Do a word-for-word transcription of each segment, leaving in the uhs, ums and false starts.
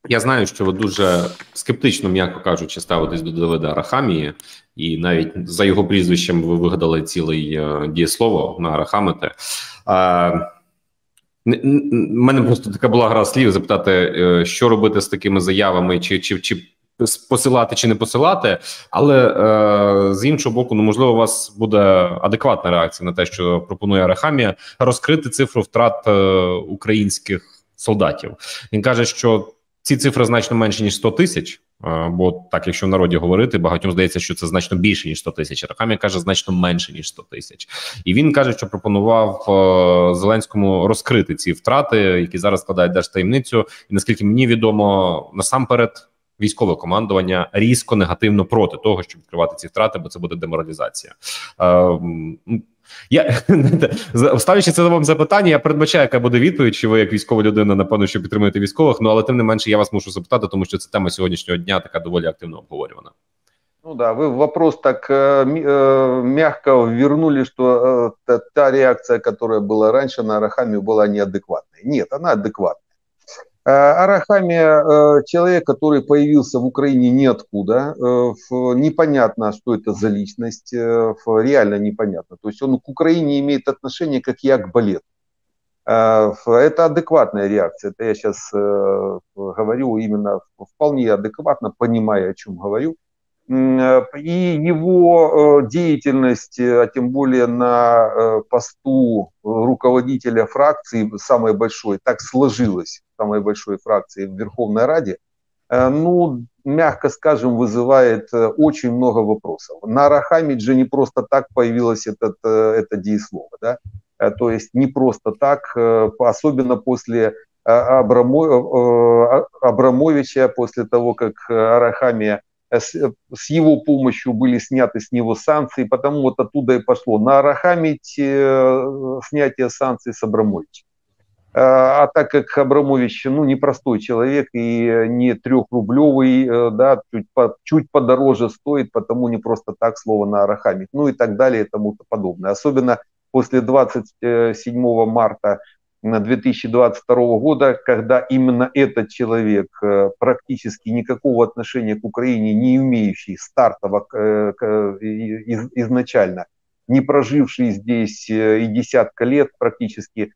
Я знаю, що ви дуже скептично, м'яко кажучи, ставитесь до Давида Арахамії, і навіть за його прізвищем ви вигадали ціле е, дієслово на Арахамити. Е, У мене просто така була гра слів запитати, е, що робити з такими заявами, чи, чи, чи посилати, чи не посилати, але е, з іншого боку, ну можливо, у вас буде адекватна реакція на те, що пропонує Арахамія, розкрити цифру втрат е, українських солдатів. Він каже, що ці цифри значно менше, ніж сто тисяч, бо так, якщо в народі говорити, багатьом здається, що це значно більше, ніж сто тисяч. Арахамія каже, значно менше, ніж сто тисяч. І він каже, що пропонував Зеленському розкрити ці втрати, які зараз складають держтаємницю. І наскільки мені відомо, насамперед, військове командування різко негативно проти того, щоб відкривати ці втрати, бо це буде деморалізація. Я, ставлячи це вам запитання, я передбачаю, яка буде відповідь, що ви як військова людина, напевно, що підтримуєте військових, ну але тем не менше я вас мушу запитати, тому що це тема сьогоднішнього дня така доволі активно обговорювана. Ну да, вы в вопрос так э, э, мягко вернули, что э, та реакция, которая была раньше на Арахамию, была неадекватной. Нет, она адекватная. Арахамия – человек, который появился в Украине ниоткуда, непонятно, что это за личность, реально непонятно. То есть он к Украине имеет отношение, как я к балету. Это адекватная реакция, это я сейчас говорю именно вполне адекватно, понимая, о чем говорю. И его деятельность, а тем более на посту руководителя фракции, самой большой, так сложилось, самой большой фракции в Верховной Раде, ну, мягко скажем, вызывает очень много вопросов. На Арахамии же не просто так появилось этот, это дееслово, да? То есть не просто так, особенно после Абрамо... Абрамовича, после того, как Арахамия С, с его помощью были сняты с него санкции, потому вот оттуда и пошло на Арахамии э, снятие санкций с Абрамовича. А, а так как Абрамович, ну, непростой человек и не трехрублевый, э, да, чуть, по, чуть подороже стоит, потому не просто так слово на Арахамии, ну и так далее и тому подобное. Особенно после двадцать седьмого марта две тысячи двадцать второго года, когда именно этот человек, практически никакого отношения к Украине не имеющий стартово изначально, не проживший здесь и десятка лет практически,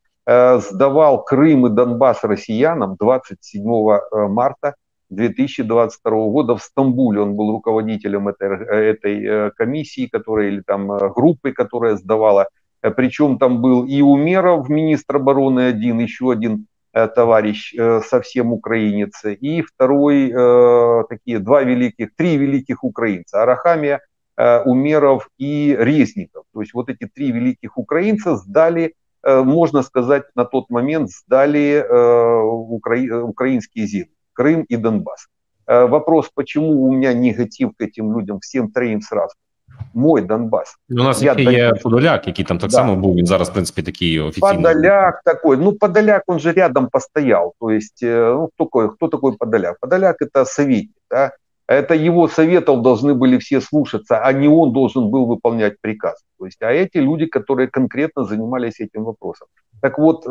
сдавал Крым и Донбасс россиянам двадцать седьмого марта две тысячи двадцать второго года в Стамбуле. Он был руководителем этой, этой комиссии, которая, или там группы, которая сдавала. Причем там был и Умеров, министр обороны один, еще один э, товарищ, э, совсем украинец, и второй, э, такие два великих, три великих украинца, Арахамия, э, Умеров и Резников. То есть вот эти три великих украинца сдали, э, можно сказать, на тот момент сдали э, укра... украинские земли, Крым и Донбасс. Э, вопрос, почему у меня негатив к этим людям, всем троим сразу? Мой Донбас. У нас я є Дон... Подоляк, який там так да. само був, він зараз, в принципі, такий офіційний. Подоляк такой, ну, Подоляк, он же рядом постоял, то есть, ну, кто такой, кто такой Подоляк? Подоляк это советник, да? Это его советов должны были все слушаться, а не он должен был выполнять приказ. То есть, а эти люди, которые конкретно занимались этим вопросом. Так вот,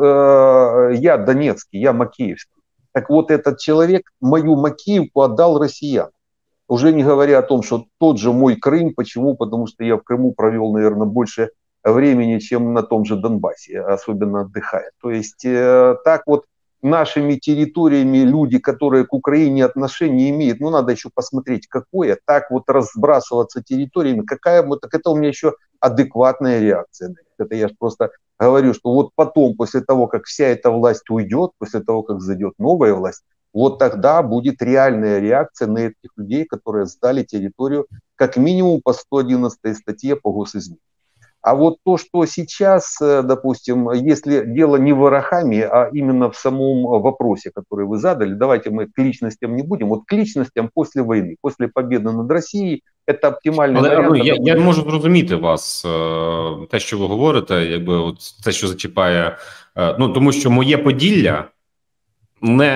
э, я донецкий, я макеевский. Так вот, этот человек мою Макеевку отдал россиянам. Уже не говоря о том, что тот же мой Крым, почему? Потому что я в Крыму провел, наверное, больше времени, чем на том же Донбассе, особенно отдыхая. То есть э, так вот нашими территориями люди, которые к Украине отношения имеют, ну надо еще посмотреть, какое, так вот разбрасываться территориями, какая, вот, так это у меня еще адекватная реакция. Это я просто говорю, что вот потом, после того, как вся эта власть уйдет, после того, как зайдет новая власть, вот тогда будет реальная реакция на этих людей, которые сдали территорию как минимум по сто одиннадцатой статье по госизмене. А вот то, что сейчас, допустим, если дело не в Арахамии, а именно в самом вопросе, который вы задали, давайте мы к личностям не будем, вот к личностям после войны, после победы над Россией, это оптимальний Але, варіант. Ну, я, я можу зрозуміти вас, те, що ви говорите, якби от те, що зачіпає, ну, тому що моє Поділля не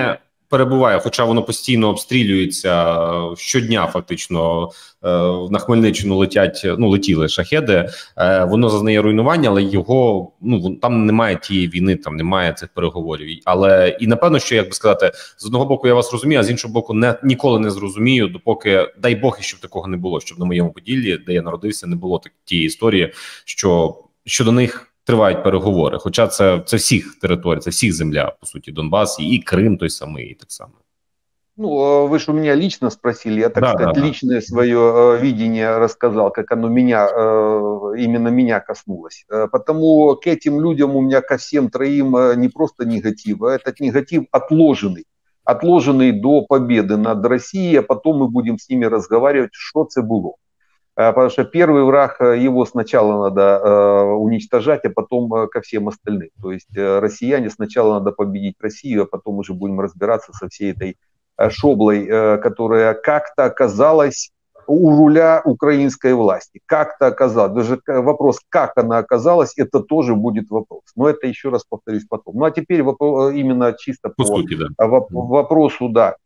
перебуває, хоча воно постійно обстрілюється щодня, фактично на Хмельниччину летять, ну летіли шахеди, воно зазнає руйнування, але його, ну там немає тієї війни, там немає цих переговорів. Але і напевно, що як би сказати, з одного боку я вас розумію, а з іншого боку, не ніколи не зрозумію, допоки дай Бог, щоб такого не було, щоб на моєму Поділлі, де я народився, не було так тієї історії, що щодо них тривають переговори, хоча це, це всіх територій, це всіх земля, по суті, Донбас і, і Крим той самий, і так само. Ну, вы же у меня лично спросили, я, так да, сказать, да, личное да. свое э, видение рассказал, как оно меня, э, именно меня коснулось. Э, потому к этим людям у меня ко всем троим э, не просто негатив, а этот негатив отложенный. Отложенный до победы над Россией, а потом мы будем с ними разговаривать, что это было. Потому что первый враг, его сначала надо э, уничтожать, а потом э, ко всем остальным. То есть э, россияне сначала надо победить Россию, а потом уже будем разбираться со всей этой э, шоблой, э, которая как-то оказалась у руля украинской власти. Как-то оказалась. Даже вопрос, как она оказалась, это тоже будет вопрос. Но это, еще раз повторюсь, потом. Ну а теперь вопрос, именно чисто по, по сути, да. воп- вопросу, да.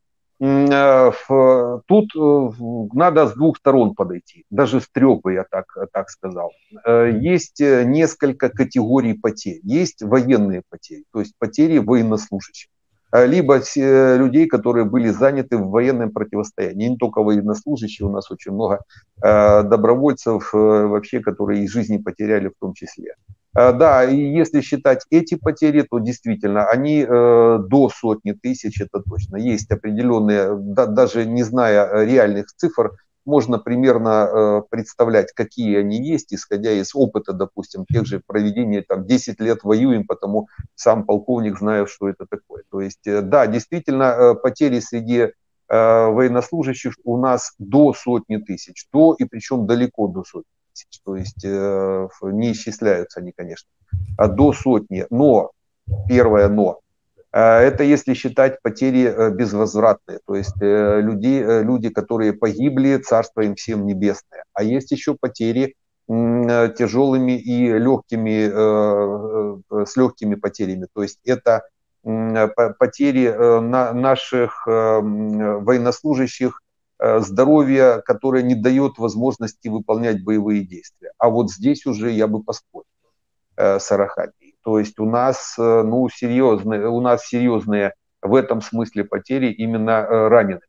Тут надо с двух сторон подойти, даже с трех бы я так, так сказал. Есть несколько категорий потерь. Есть военные потери, то есть потери военнослужащих, либо людей, которые были заняты в военном противостоянии. Не только военнослужащие, у нас очень много добровольцев вообще, которые и жизни потеряли в том числе. Да, и если считать эти потери, то действительно они э, до сотни тысяч, это точно. Есть определенные, да, даже не зная реальных цифр, можно примерно э, представлять, какие они есть, исходя из опыта, допустим, тех же проведения, там, десять лет воюем, потому сам полковник знает, что это такое. То есть, э, да, действительно, э, потери среди э, военнослужащих у нас до сотни тысяч, до и причем далеко до сотни. То есть э, не исчисляются они, конечно, а до сотни. Но, первое но, э, это если считать потери э, безвозвратные, то есть э, люди, э, люди, которые погибли, царство им всем небесное. А есть еще потери э, тяжелыми и легкими, э, э, с легкими потерями. То есть это э, потери э, на, наших э, военнослужащих, здоровье, которое не дает возможности выполнять боевые действия. А вот здесь уже я бы поспорил с Арахамией. То есть у нас, ну, серьезные, у нас серьезные в этом смысле потери именно раненых.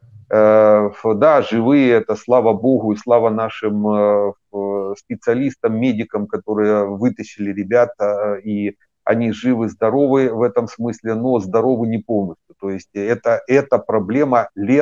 Да, живые, это слава Богу и слава нашим специалистам, медикам, которые вытащили ребята, и они живы, здоровы в этом смысле, но здоровы не полностью. То есть это, это проблема лет.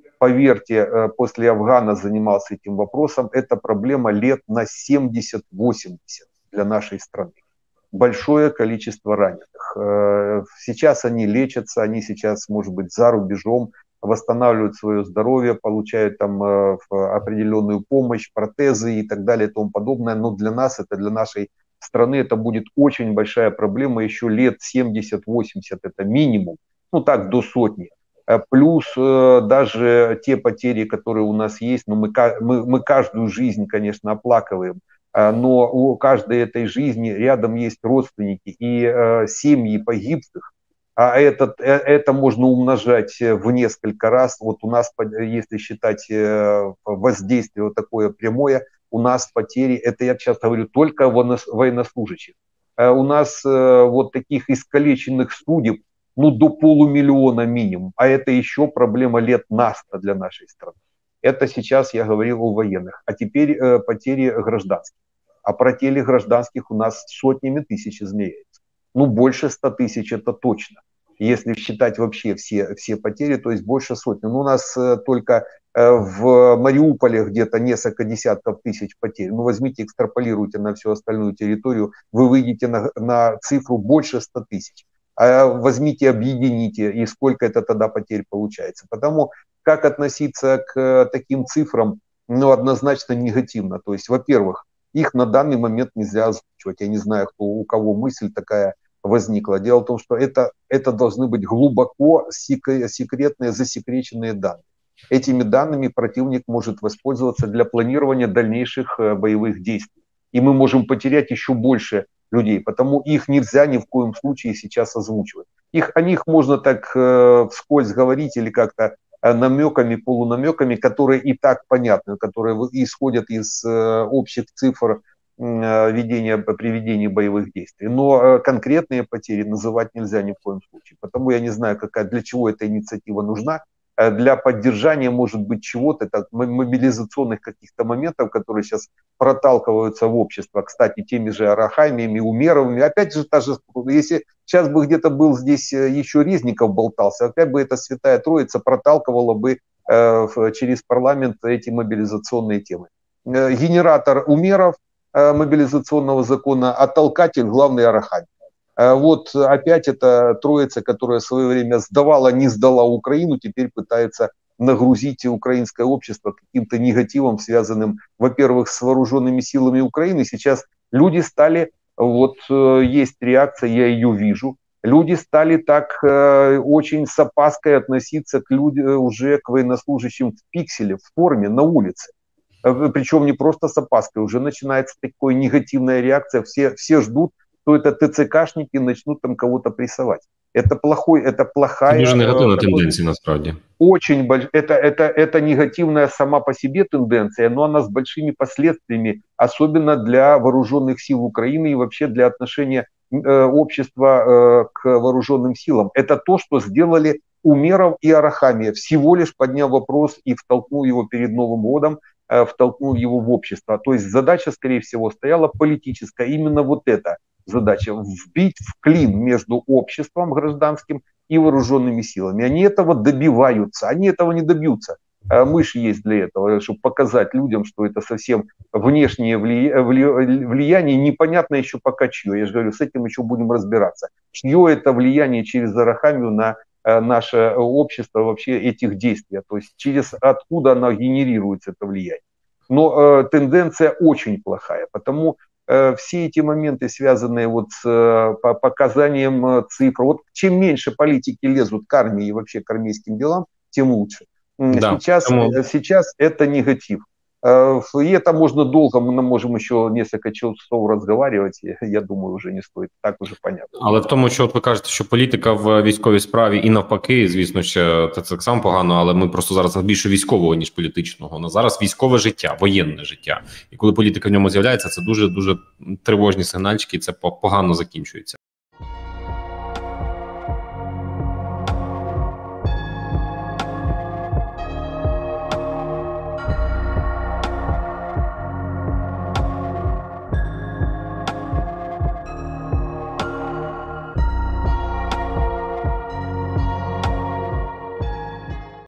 Поверьте, после Афгана занимался этим вопросом, это проблема лет на семьдесят-восемьдесят для нашей страны. Большое количество раненых. Сейчас они лечатся, они сейчас, может быть, за рубежом, восстанавливают свое здоровье, получают там определенную помощь, протезы и так далее и тому подобное. Но для нас, это для нашей страны, это будет очень большая проблема. Еще лет семьдесят-восемьдесят это минимум, ну так, до сотни. Плюс э, даже те потери, которые у нас есть, ну, мы, мы, мы каждую жизнь, конечно, оплакиваем, э, но у каждой этой жизни рядом есть родственники и э, семьи погибших, а этот, э, это можно умножать в несколько раз. Вот у нас, если считать э, воздействие вот такое прямое, у нас потери, это я сейчас говорю только военнослужащих, э, у нас э, вот таких искалеченных судеб, ну, до полумиллиона минимум. А это еще проблема лет на сто для нашей страны. Это сейчас я говорил о военных. А теперь э, потери гражданских. А потери гражданских у нас сотнями тысяч измеряется. Ну, больше ста тысяч это точно. Если считать вообще все, все потери, то есть больше сотни. Ну, у нас э, только э, в Мариуполе где-то несколько десятков тысяч потерь. Ну, возьмите, экстраполируйте на всю остальную территорию, вы выйдете на, на цифру больше ста тысяч. Возьмите, объедините, и сколько это тогда потерь получается. Потому как относиться к таким цифрам, ну, однозначно негативно. То есть, во-первых, их на данный момент нельзя озвучивать. Я не знаю, кто, у кого мысль такая возникла. Дело в том, что это, это должны быть глубоко секретные, засекреченные данные. Этими данными противник может воспользоваться для планирования дальнейших боевых действий. И мы можем потерять еще больше людей, потому их нельзя ни в коем случае сейчас озвучивать. их, о них можно так э, вскользь говорить или как-то намеками, полунамеками, которые и так понятны, которые исходят из э, общих цифр э, ведения, приведения боевых действий. Но э, конкретные потери называть нельзя ни в коем случае. Потому я не знаю, какая, для чего эта инициатива нужна. Для поддержания, может быть, чего-то, это мобилизационных каких-то моментов, которые сейчас проталкиваются в общество. Кстати, теми же Арахамиями, Умеровыми. Опять же, та же, если сейчас бы где-то был здесь еще Резников болтался, опять бы эта Святая Троица проталкивала бы э, через парламент эти мобилизационные темы. Э, генератор Умеров э, мобилизационного закона, а толкатель главный Арахамий. Вот опять эта троица, которая в свое время сдавала, не сдала Украину, теперь пытается нагрузить украинское общество каким-то негативом, связанным, во-первых, с вооруженными силами Украины. Сейчас люди стали, вот есть реакция, я ее вижу, люди стали так очень с опаской относиться к людям, уже к военнослужащим в пикселе, в форме, на улице. Причем не просто с опаской, уже начинается такая негативная реакция, все, все ждут, что это ТЦКшники начнут там кого-то прессовать. Это плохой, это плохая... Це дуже негативна тенденція, насправді. Очень больш... это, это, это негативная сама по себе тенденция, но она с большими последствиями, особенно для вооруженных сил Украины и вообще для отношения э, общества э, к вооруженным силам. Это то, что сделали Умеров и Арахамия, всего лишь подняв вопрос и втолкнул его перед Новым годом, э, втолкнул его в общество. То есть задача, скорее всего, стояла политическая, именно вот эта задача, вбить в клин между обществом гражданским и вооруженными силами. Они этого добиваются, они этого не добьются. Мышь есть для этого, чтобы показать людям, что это совсем внешнее влияние, непонятно еще пока чье. Я же говорю, с этим еще будем разбираться. Чье это влияние через Арахамию на наше общество, вообще этих действий, то есть через откуда оно генерируется, это влияние. Но э, тенденция очень плохая, потому все эти моменты, связанные вот с по показанием цифр. Вот чем меньше политики лезут к армии и вообще к армейским делам, тем лучше. Да, сейчас, потому... сейчас это негатив. И это можно долго, мы можем еще несколько часов разговаривать, я думаю, вже не стоїть, так уже понятно. Але в тому, що от ви кажете, що політика в військовій справі і навпаки, звісно, що це так само погано, але ми просто зараз більше військового, ніж політичного. На зараз військове життя, воєнне життя. І коли політика в ньому з'являється, це дуже-дуже тривожні сигнальчики, і це погано закінчується.